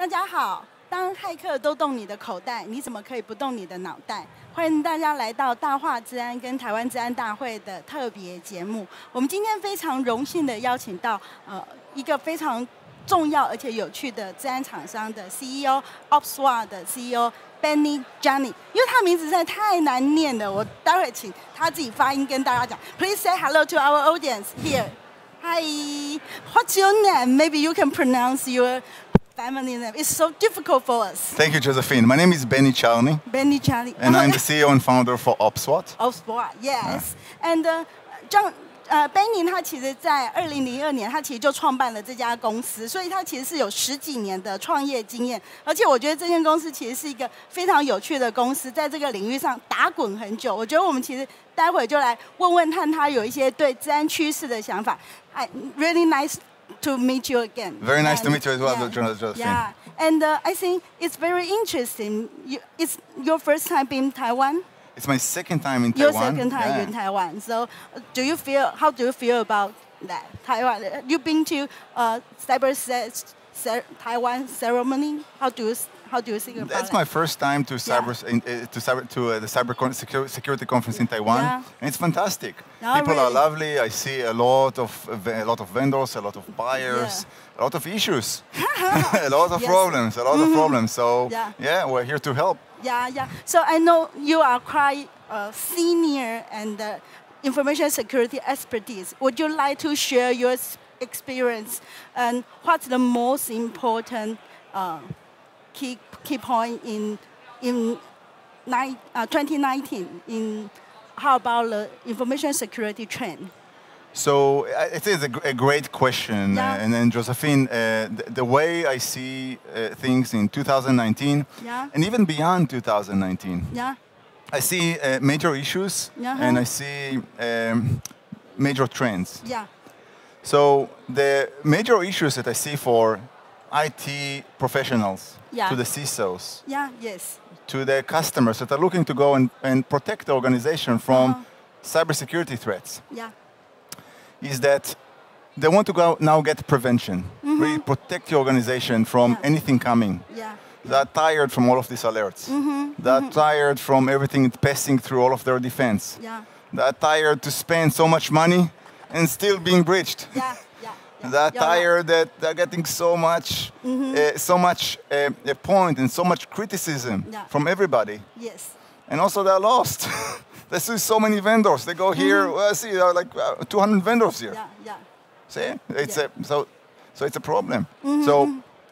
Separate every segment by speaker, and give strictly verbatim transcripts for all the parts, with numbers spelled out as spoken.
Speaker 1: 大家好，当骇客都动你的口袋，你怎么可以不动你的脑袋？欢迎大家来到大话治安跟台湾治安大会的特别节目。我们今天非常荣幸的邀请到呃一个非常重要而且有趣的治安厂商的 C E O，O P S W A T 的 C E O Benny Czarny， 因为他的名字实在太难念了，我待会请他自己发音跟大家讲。Please say hello to our audience here. Hi, what's your name? Maybe you can pronounce your family name. It's so difficult for us.
Speaker 2: Thank you, Josephine. My name is Benny Czarny.
Speaker 1: Benny Czarny.
Speaker 2: And I'm the C E O and founder for O P S W A T.
Speaker 1: O P S W A T, yes. Yeah. And uh, John, 呃 ，Benny 他其实在二零零二年，他其实就创办了这家公司，所以他其实是有十几年的创业经验。而且我觉得这间公司其实是一个非常有趣的公司，在这个领域上打滚很久。我觉得我们其实待会就来问问看他有一些对治安趋势的想法。I really nice to meet you again.
Speaker 2: Very nice
Speaker 1: and,
Speaker 2: to meet you as well,
Speaker 1: yeah,
Speaker 2: Josephine.
Speaker 1: Yeah, and uh, I think it's very interesting. You, it's your first time in Taiwan.
Speaker 2: It's my second time in
Speaker 1: Your
Speaker 2: Taiwan.
Speaker 1: Your second time
Speaker 2: yeah.
Speaker 1: in Taiwan. So, do you feel? How do you feel about that? Taiwan. You've been to uh, CYBERSEC Taiwan ceremony. How do you How do you think about
Speaker 2: That's
Speaker 1: it?
Speaker 2: my first time to cyber
Speaker 1: Yeah.
Speaker 2: in, uh, to cyber to uh, the cyber con security conference in Taiwan,
Speaker 1: Yeah.
Speaker 2: and it's fantastic.
Speaker 1: Oh,
Speaker 2: People
Speaker 1: really?
Speaker 2: are lovely. I see a lot of a lot of vendors, a lot of buyers,
Speaker 1: Yeah.
Speaker 2: a lot of issues, a lot of
Speaker 1: Yes.
Speaker 2: problems, a lot
Speaker 1: Mm-hmm.
Speaker 2: of problems. So
Speaker 1: Yeah.
Speaker 2: yeah, we're here to help.
Speaker 1: Yeah, yeah. So I know you are quite uh, senior and uh, information security expertise. Would you like to share your experience and what's the most important uh, key key point in in ni uh, twenty nineteen in how about the information security trend?
Speaker 2: So uh, it is a, a great question,
Speaker 1: Yeah.
Speaker 2: uh, and then Josephine, uh, the, the way I see uh, things in two thousand nineteen,
Speaker 1: Yeah.
Speaker 2: and even beyond two thousand nineteen,
Speaker 1: Yeah.
Speaker 2: I see uh, major issues,
Speaker 1: Uh-huh.
Speaker 2: and I see um, major trends.
Speaker 1: Yeah.
Speaker 2: So the major issues that I see for I T professionals,
Speaker 1: Yeah.
Speaker 2: to the C I S Os,
Speaker 1: Yeah. Yes.
Speaker 2: to the customers that are looking to go and, and protect the organization from
Speaker 1: Uh-huh.
Speaker 2: cybersecurity threats,
Speaker 1: Yeah.
Speaker 2: is that they want to go now get prevention,
Speaker 1: Mm-hmm.
Speaker 2: really protect the organization from
Speaker 1: Yeah.
Speaker 2: anything coming.
Speaker 1: Yeah.
Speaker 2: They're tired from all of these alerts.
Speaker 1: Mm-hmm.
Speaker 2: They're tired from everything passing through all of their defense.
Speaker 1: Yeah.
Speaker 2: They're tired to spend so much money and still being breached.
Speaker 1: Yeah. Yeah. Yeah.
Speaker 2: They're
Speaker 1: You're right.
Speaker 2: tired that they're getting so much, uh, so much uh, a point and so much criticism
Speaker 1: Yeah.
Speaker 2: from everybody.
Speaker 1: Yes.
Speaker 2: And also they're lost. They see so many vendors. They go here. Well, I see there are like uh, two hundred vendors here.
Speaker 1: Yeah. Yeah.
Speaker 2: See, it's
Speaker 1: Yeah.
Speaker 2: a so, so it's a problem. So,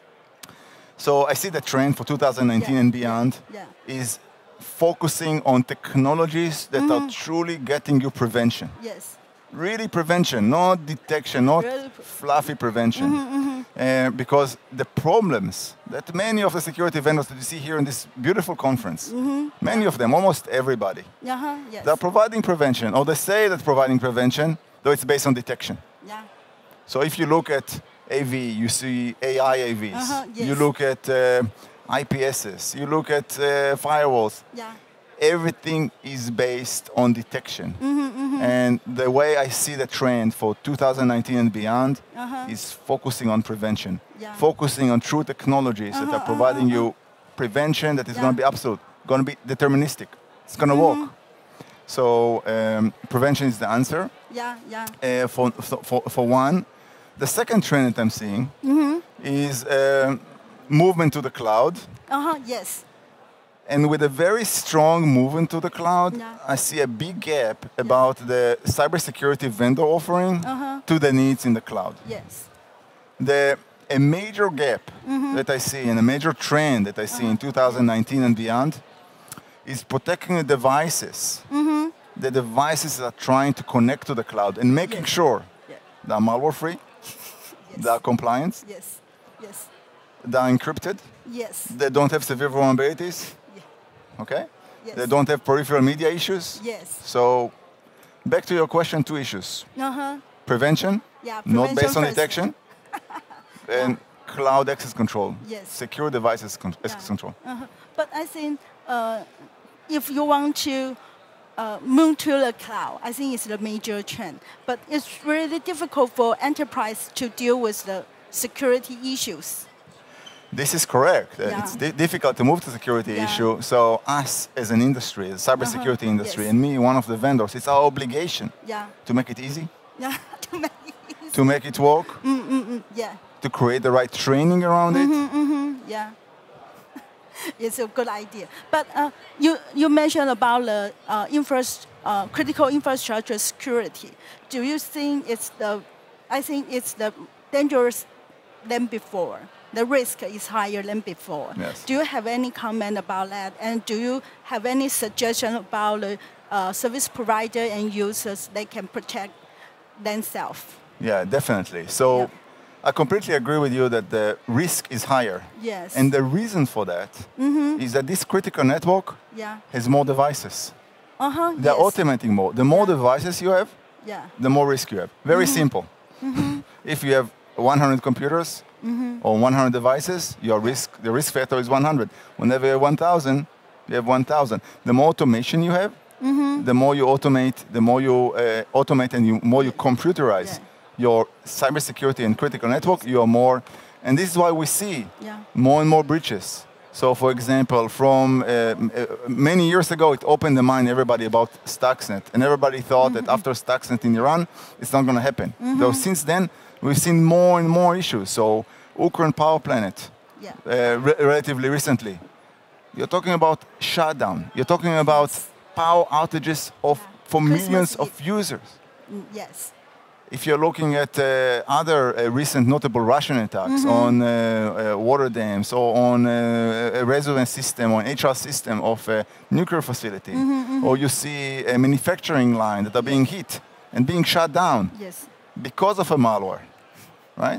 Speaker 2: so I see the trend for two thousand nineteen
Speaker 1: Yeah.
Speaker 2: and beyond
Speaker 1: Yeah.
Speaker 2: is focusing on technologies that are truly getting you prevention.
Speaker 1: Yes.
Speaker 2: Really prevention, not detection, not
Speaker 1: Really pre-
Speaker 2: fluffy prevention. Uh, because the problems that many of the security vendors that you see here in this beautiful conference, many of them, almost everybody,
Speaker 1: Uh-huh. Yes.
Speaker 2: they're providing prevention, or they say that providing prevention, though it's based on detection.
Speaker 1: Yeah.
Speaker 2: So if you look at A V, you see A I A Vs.
Speaker 1: Uh-huh, yes.
Speaker 2: You look at uh, I P Ss. You look at uh, firewalls.
Speaker 1: Yeah.
Speaker 2: Everything is based on detection.
Speaker 1: Mm-hmm,
Speaker 2: And the way I see the trend for two thousand nineteen and beyond
Speaker 1: Uh-huh.
Speaker 2: is focusing on prevention.
Speaker 1: Yeah.
Speaker 2: Focusing on true technologies that
Speaker 1: Uh-huh,
Speaker 2: are providing you prevention that is
Speaker 1: Yeah.
Speaker 2: going to be absolute, going to be deterministic. It's going to work. So um, prevention is the answer
Speaker 1: Yeah. Yeah.
Speaker 2: uh, for, for, for one. The second trend that I'm seeing is uh, movement to the cloud.
Speaker 1: Uh-huh. Yes.
Speaker 2: And with a very strong movement to the cloud,
Speaker 1: Yeah.
Speaker 2: I see a big gap about the cybersecurity vendor offering
Speaker 1: Uh-huh.
Speaker 2: to the needs in the cloud.
Speaker 1: Yes.
Speaker 2: The, a major gap that I see and a major trend that I see in two thousand nineteen and beyond is protecting the devices. The devices that are trying to connect to the cloud and making
Speaker 1: Yes.
Speaker 2: sure
Speaker 1: Yeah.
Speaker 2: they're malware free, they're compliant,
Speaker 1: Yes. Yes.
Speaker 2: they're encrypted,
Speaker 1: Yes.
Speaker 2: they don't have severe vulnerabilities, okay?
Speaker 1: Yes.
Speaker 2: They don't have peripheral media issues.
Speaker 1: Yes.
Speaker 2: So, back to your question, two issues.
Speaker 1: Uh-huh.
Speaker 2: Prevention,
Speaker 1: Yeah.
Speaker 2: not based
Speaker 1: prevention
Speaker 2: on
Speaker 1: first.
Speaker 2: detection, and cloud access control,
Speaker 1: Yes.
Speaker 2: secure devices con- access
Speaker 1: Yeah.
Speaker 2: control.
Speaker 1: Uh-huh. But I think uh, if you want to uh, move to the cloud, I think it's the major trend. But it's really difficult for enterprise to deal with the security issues.
Speaker 2: This is correct. Uh,
Speaker 1: Yeah.
Speaker 2: It's di difficult to move to security
Speaker 1: Yeah.
Speaker 2: issue. So us as an industry, the cybersecurity
Speaker 1: Uh-huh.
Speaker 2: industry,
Speaker 1: Yes.
Speaker 2: and me, one of the vendors, it's our obligation
Speaker 1: Yeah.
Speaker 2: to make it easy,
Speaker 1: Yeah. to make it easy.
Speaker 2: to make it work,
Speaker 1: Yeah.
Speaker 2: to create the right training around it.
Speaker 1: Yeah. It's a good idea. But uh, you, you mentioned about the uh, infras- uh, critical infrastructure security. Do you think it's the, I think it's the dangerous than before. The risk is higher than before.
Speaker 2: Yes.
Speaker 1: Do you have any comment about that? And do you have any suggestion about the uh, service provider and users they can protect themselves?
Speaker 2: Yeah, definitely. So
Speaker 1: Yeah.
Speaker 2: I completely agree with you that the risk is higher.
Speaker 1: Yes.
Speaker 2: And the reason for that is that this critical network
Speaker 1: Yeah.
Speaker 2: has more devices.
Speaker 1: Uh-huh.
Speaker 2: They're
Speaker 1: yes.
Speaker 2: automating more. The more devices you have,
Speaker 1: Yeah.
Speaker 2: the more risk you have. Very simple. If you have one hundred computers or one hundred devices, your risk, the risk factor is one hundred. Whenever you have one thousand, you have one thousand. The more automation you have, the more you automate, the more you uh, automate and you more you computerize
Speaker 1: Yeah.
Speaker 2: your cybersecurity and critical network, you are more, and this is why we see
Speaker 1: Yeah.
Speaker 2: more and more breaches. So, for example, from uh, m- uh, many years ago, it opened the mind everybody about Stuxnet, and everybody thought that after Stuxnet in Iran, it's not going to happen. Though since then, we've seen more and more issues. So, Ukraine power plant,
Speaker 1: Yeah.
Speaker 2: uh, re- relatively recently, you're talking about shutdown. You're talking about power outages of for
Speaker 1: Christmas
Speaker 2: millions of
Speaker 1: Eve.
Speaker 2: users.
Speaker 1: Mm, yes.
Speaker 2: If you're looking at uh, other uh, recent notable Russian attacks on uh, uh, water dams or on uh, a residence system or an H R system of a nuclear facility, or you see a manufacturing line that are being hit and being shut down
Speaker 1: Yes.
Speaker 2: because of a malware, right?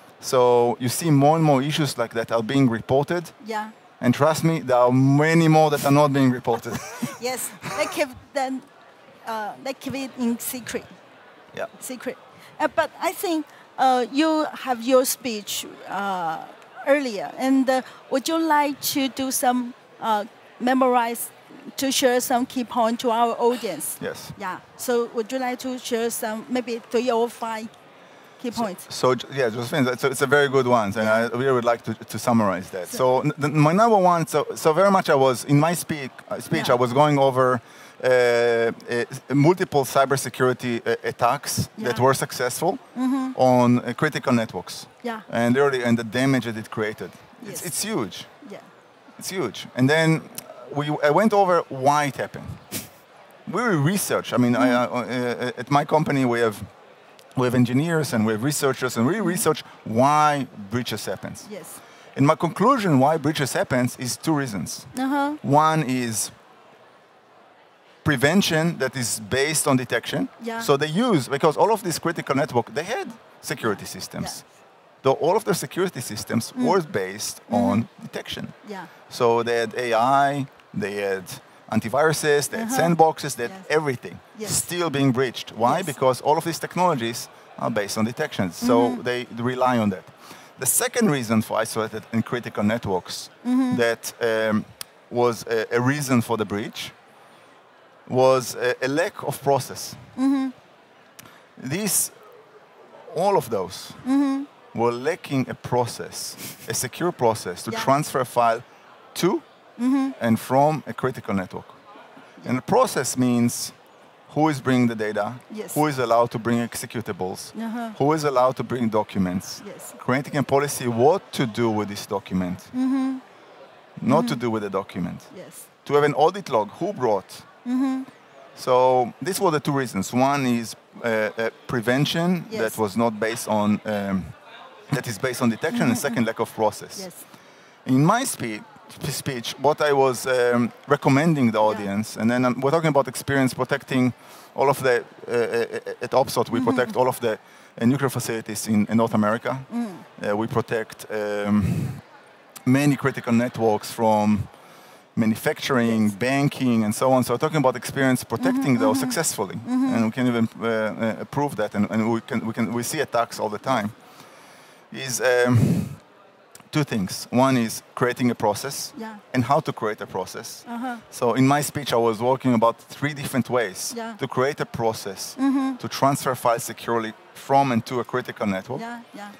Speaker 2: So you see more and more issues like that are being reported,
Speaker 1: Yeah.
Speaker 2: and trust me, there are many more that are not being reported.
Speaker 1: Yes. They keep them. Uh, they keep it in secret.
Speaker 2: Yeah.
Speaker 1: Secret. Uh, but I think uh, you have your speech uh, earlier, and uh, would you like to do some uh, memorize to share some key point to our audience?
Speaker 2: Yes.
Speaker 1: Yeah. So would you like to share some maybe three or five key points?
Speaker 2: So j- yeah, Josephine, it's a, it's a very good one, and I really would like to, to summarize that. So n- the, my number one, so, so very much I was, in my speak, uh, speech,
Speaker 1: Yeah.
Speaker 2: I was going over uh, uh, multiple cybersecurity uh, attacks that
Speaker 1: Yeah.
Speaker 2: were successful on uh, critical networks.
Speaker 1: Yeah.
Speaker 2: And really, and the damage that it created.
Speaker 1: Yes.
Speaker 2: It's, it's huge.
Speaker 1: Yeah.
Speaker 2: It's huge. And then we, I went over why it happened. We research. I mean, I, uh, uh, at my company, we have we have engineers and we have researchers, and we research why breaches happens.
Speaker 1: Yes.
Speaker 2: And my conclusion why breaches happens is two reasons.
Speaker 1: Uh-huh.
Speaker 2: One is prevention that is based on detection.
Speaker 1: Yeah.
Speaker 2: So they use, because all of these critical network, they had security systems. Though all of their security systems were based on detection.
Speaker 1: Yeah.
Speaker 2: So they had A I, they had antiviruses, they had
Speaker 1: Uh-huh.
Speaker 2: sandboxes, they had
Speaker 1: Yes.
Speaker 2: everything
Speaker 1: Yes.
Speaker 2: still being breached. Why?
Speaker 1: Yes.
Speaker 2: Because all of these technologies are based on detection. So they rely on that. The second reason for isolated and critical networks that um, was a, a reason for the breach was a, a lack of process. These, all of those were lacking a process, a secure process to
Speaker 1: Yeah.
Speaker 2: transfer a file to and from a critical network. And the process means who is bringing the data,
Speaker 1: Yes.
Speaker 2: who is allowed to bring executables,
Speaker 1: Uh-huh.
Speaker 2: who is allowed to bring documents,
Speaker 1: Yes.
Speaker 2: creating a policy what to do with this document, not to do with the document,
Speaker 1: Yes.
Speaker 2: to have an audit log, who brought. So these were the two reasons. One is uh, uh, prevention
Speaker 1: Yes.
Speaker 2: that was not based on, um, that is based on detection, and second, lack of process.
Speaker 1: Yes.
Speaker 2: In my spe- speech, what I was um, recommending the audience, and then um, we're talking about experience protecting all of the, uh, uh, at OPSWAT, we protect all of the uh, nuclear facilities in, in North America. Uh, we protect um, many critical networks from manufacturing, banking, and so on. So we're talking about experience protecting those successfully. And we can even uh, uh, prove that, and, and we, can, we, can, we see attacks all the time. Is um, two things. One is creating a process
Speaker 1: Yeah.
Speaker 2: and how to create a process.
Speaker 1: Uh-huh.
Speaker 2: So in my speech, I was working about three different ways
Speaker 1: Yeah.
Speaker 2: to create a process to transfer files securely from and to a critical network.
Speaker 1: Yeah. Yeah.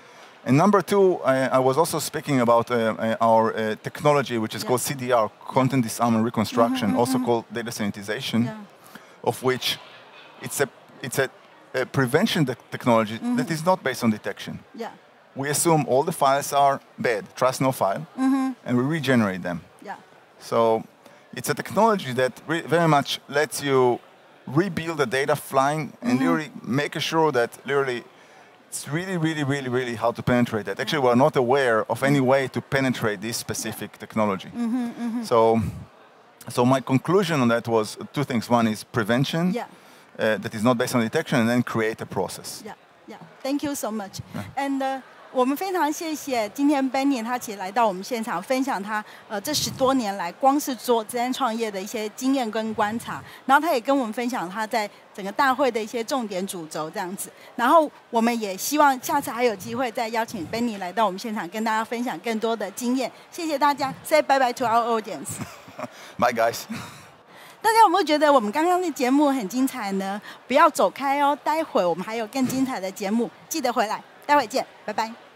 Speaker 2: And number two, I, I was also speaking about uh, uh, our uh, technology, which is yeah. called C D R, Content Disarmament Reconstruction, mm-hmm, also mm-hmm. called data sanitization, yeah. of which it's a it's a, a prevention te technology mm-hmm. that is not based on detection.
Speaker 1: Yeah.
Speaker 2: We assume all the files are bad, trust no file, mm-hmm. and we regenerate them.
Speaker 1: Yeah.
Speaker 2: So it's a technology that re very much lets you rebuild the data flying and mm-hmm. literally make sure that literally it's really, really, really, really hard to penetrate that. Actually, we're not aware of any way to penetrate this specific technology. Mm-hmm, mm-hmm. So, so my conclusion on that was two things. One is prevention
Speaker 1: yeah.
Speaker 2: uh, that is not based on detection, and then create a process.
Speaker 1: Yeah, yeah. Thank you so much. Yeah. And uh,我们非常谢谢今天 Benny 他其实来到我们现场分享他呃这十多年来光是做资安创业的一些经验跟观察，然后他也跟我们分享他在整个大会的一些重点主轴这样子，然后我们也希望下次还有机会再邀请 Benny 来到我们现场跟大家分享更多的经验。谢谢大家 ，Say bye bye to our audience.
Speaker 2: Bye guys.
Speaker 1: 大家有没有觉得我们刚刚的节目很精彩呢？不要走开哦，待会我们还有更精彩的节目，记得回来。待会见，拜拜。